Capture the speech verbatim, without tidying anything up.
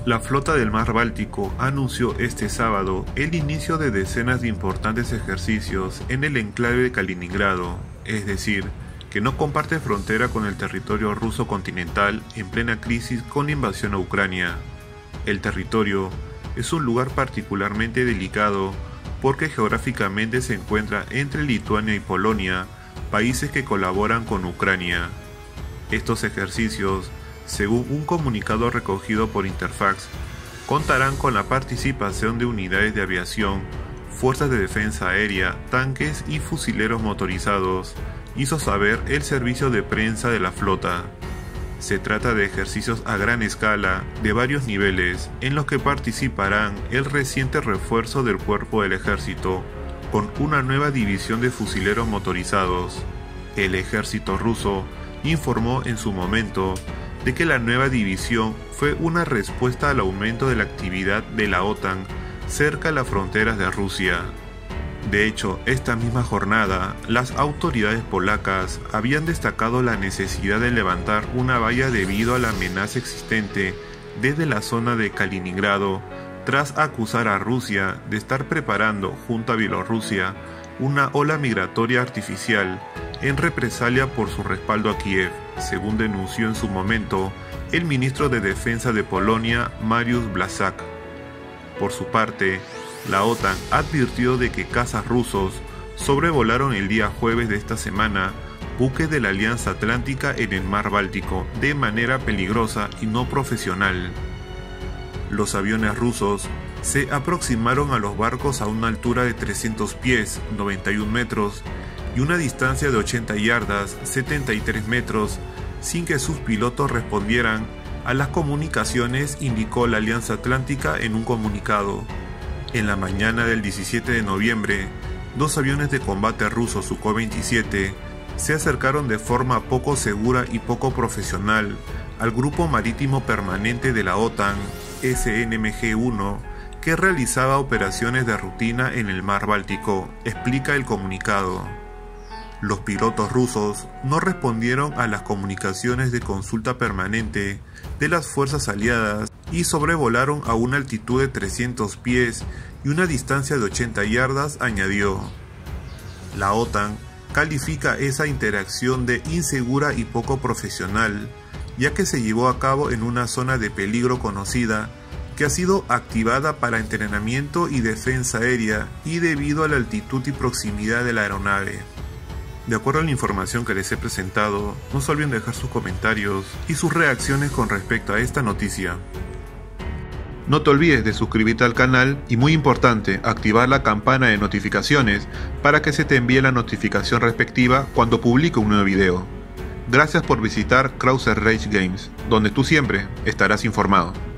La flota del Mar Báltico anunció este sábado el inicio de decenas de importantes ejercicios en el enclave de Kaliningrado, es decir, que no comparte frontera con el territorio ruso continental en plena crisis con la invasión a Ucrania. El territorio es un lugar particularmente delicado porque geográficamente se encuentra entre Lituania y Polonia, países que colaboran con Ucrania. Estos ejercicios, según un comunicado recogido por Interfax, contarán con la participación de unidades de aviación, fuerzas de defensa aérea, tanques y fusileros motorizados, hizo saber el servicio de prensa de la flota. Se trata de ejercicios a gran escala, de varios niveles, en los que participarán el reciente refuerzo del cuerpo del ejército, con una nueva división de fusileros motorizados. El ejército ruso informó en su momento de que la nueva división fue una respuesta al aumento de la actividad de la OTAN cerca de las fronteras de Rusia. De hecho, esta misma jornada, las autoridades polacas habían destacado la necesidad de levantar una valla debido a la amenaza existente desde la zona de Kaliningrado, tras acusar a Rusia de estar preparando, junto a Bielorrusia, una ola migratoria artificial en represalia por su respaldo a Kiev, según denunció en su momento el ministro de Defensa de Polonia, Mariusz Błaszczak. Por su parte, la OTAN advirtió de que cazas rusos sobrevolaron el día jueves de esta semana buques de la Alianza Atlántica en el Mar Báltico de manera peligrosa y no profesional. Los aviones rusos se aproximaron a los barcos a una altura de trescientos pies, noventa y un metros, y una distancia de ochenta yardas, setenta y tres metros, sin que sus pilotos respondieran a las comunicaciones, indicó la Alianza Atlántica en un comunicado. En la mañana del diecisiete de noviembre, dos aviones de combate rusos Sukhoi veintisiete se acercaron de forma poco segura y poco profesional al Grupo Marítimo Permanente de la OTAN, S N M G uno, que realizaba operaciones de rutina en el Mar Báltico, explica el comunicado. Los pilotos rusos no respondieron a las comunicaciones de consulta permanente de las fuerzas aliadas y sobrevolaron a una altitud de trescientos pies y una distancia de ochenta yardas, añadió. La OTAN califica esa interacción de insegura y poco profesional, ya que se llevó a cabo en una zona de peligro conocida que ha sido activada para entrenamiento y defensa aérea y debido a la altitud y proximidad de la aeronave. De acuerdo a la información que les he presentado, no se olviden dejar sus comentarios y sus reacciones con respecto a esta noticia. No te olvides de suscribirte al canal y, muy importante, activar la campana de notificaciones para que se te envíe la notificación respectiva cuando publique un nuevo video. Gracias por visitar Krauser Rage Games, donde tú siempre estarás informado.